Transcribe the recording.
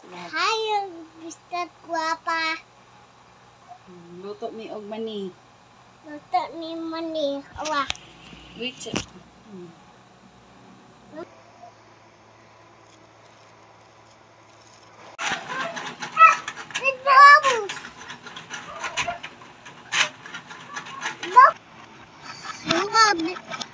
Hi, Pislat Guapa. Luto mi og mani. Luto ni mani. Awa. Wait. With bubbles. Look. Look.